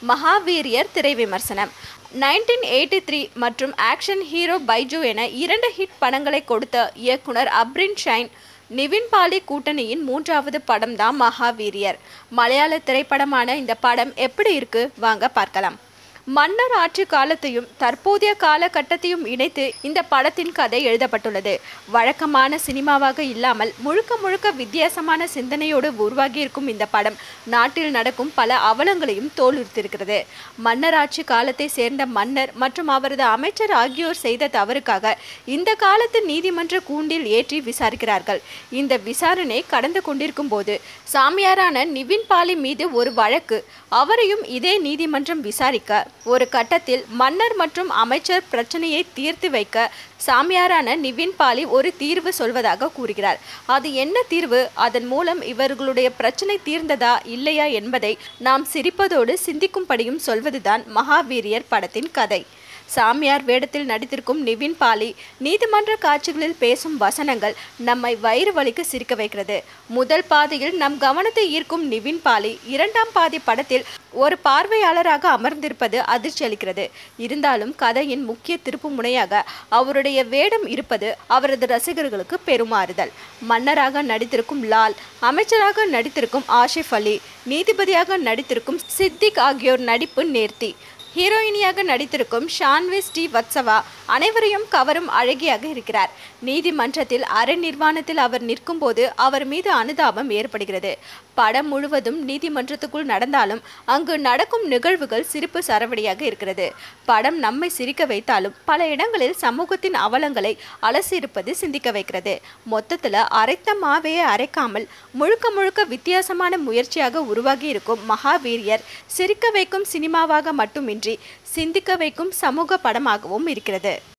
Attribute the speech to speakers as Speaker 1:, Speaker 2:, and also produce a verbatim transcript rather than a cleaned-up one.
Speaker 1: மகாவீரியர் திரை விமர்சனம். Nineteen eighty three மற்றும் ஆக்ஷன் ஹீரோ பைஜு என இரண்டு ஹிட் படங்களை கொடுத்த இயக்குனர் அப்ரின் ஷைன் நிவின் பாலி கூட்டணியின் மூன்றாவது படம் தான் மகாவீரியர். மலையாள திரைப்படமான இந்த படம் எப்படி இருக்கு வாங்க பார்க்கலாம். மன்னர் ஆட்சி காலத்தையும் தற்போதைய காலகட்டத்தையும் இணைத்து இந்த படத்தின் கதை எழுதப்பட்டுள்ளது. வழக்கமான சினிமாவாக இல்லாமல் முழுக்க முழுக்க வித்தியாசமான சிந்தனையோடு உருவாகி இருக்கும் இந்த படம் நாட்டில் நடக்கும் பல அவலங்களையும் தோலுரித்திருக்கிறது. மன்னர் ஆட்சி காலத்தை சேர்ந்த மன்னர் மற்றும் அவரது அமைச்சர் ஆகியோர் செய்த தவறுக்காக இந்த காலத்து நீதிமன்ற கூண்டில் ஏற்றி விசாரிக்கிறார்கள். இந்த விசாரணை கடந்து கொண்டிருக்கும் போது சாமியாரான நிவின் பாலி மீது ஒரு வழக்கு, அவரையும் இதே நீதிமன்றம் விசாரிக்க ஒரு கட்டத்தில் மன்னர் மற்றும் அமைச்சர் பிரச்சனையை தீர்த்து வைக்க சாமியாரான நிவின் பாலி ஒரு தீர்வு சொல்வதாக கூறுகிறார். அது என்ன தீர்வு, அதன் மூலம் இவர்களுடைய பிரச்சனை தீர்ந்ததா இல்லையா என்பதை நாம் சிரிப்பதோடு சிந்திக்கும்படியும் சொல்வதுதான் மகாவீரியர் படத்தின் கதை. சாமியார் வேடத்தில் நடித்திருக்கும் நிவின் பாலி நீதிமன்ற காட்சிகளில் பேசும் வசனங்கள் நம்மை வயிறு வலிக்கு சிரிக்க வைக்கிறது. முதல் பாதியில் நம் கவனத்தை ஈர்க்கும் நிவின் பாலி இரண்டாம் பாதி படத்தில் ஒரு பார்வையாளராக அமர்ந்திருப்பது அதிர்ச்சி அளிக்கிறது. இருந்தாலும் கதையின் முக்கிய திருப்பு முனையாக அவருடைய வேடம் இருப்பது அவரது ரசிகர்களுக்கு பெருமாறுதல். மன்னராக நடித்திருக்கும் லால், அமைச்சராக நடித்திருக்கும் ஆஷிஃப் அலி, நீதிபதியாக நடித்திருக்கும் சித்திக் ஆகியோர் நடிப்பு நேர்த்தி. ஹீரோயினியாக நடித்திருக்கும் ஷான்வி ஸ்ரீ வத்சவா அனைவரையும் கவரும் அழகியாக இருக்கிறார். நீதிமன்றத்தில் அரை நிர்வாணத்தில் அவர் நிற்கும் போது அவர் மீது அனுதாபம் ஏற்படுகிறது. படம் முழுவதும் நீதிமன்றத்துக்குள் நடந்தாலும் அங்கு நடக்கும் நிகழ்வுகள் சிரிப்பு சரவடியாக இருக்கிறது. படம் நம்மை சிரிக்க வைத்தாலும் பல இடங்களில் சமூகத்தின் அவலங்களை அலசியிருப்பது சிந்திக்க வைக்கிறது. மொத்தத்தில் அரைத்த மாவையே அரைக்காமல் முழுக்க முழுக்க வித்தியாசமான முயற்சியாக உருவாகி இருக்கும் மகாவீரியர் சிரிக்க வைக்கும் சினிமாவாக மட்டுமின்றி சிந்திக்க வைக்கும் சமூக படமாகவும் இருக்கிறது.